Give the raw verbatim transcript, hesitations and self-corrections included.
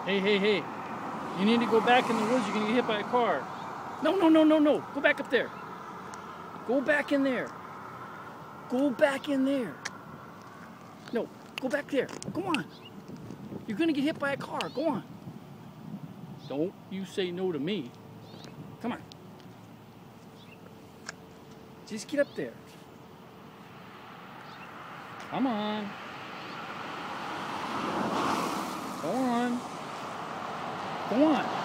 Hey, hey, hey. You need to go back in the woods. You're going to get hit by a car. No, no, no, no, no. Go back up there. Go back in there. Go back in there. No, go back there. Go on. You're going to get hit by a car. Go on. Don't you say no to me. Come on. Just get up there. Come on. Go on. Go on.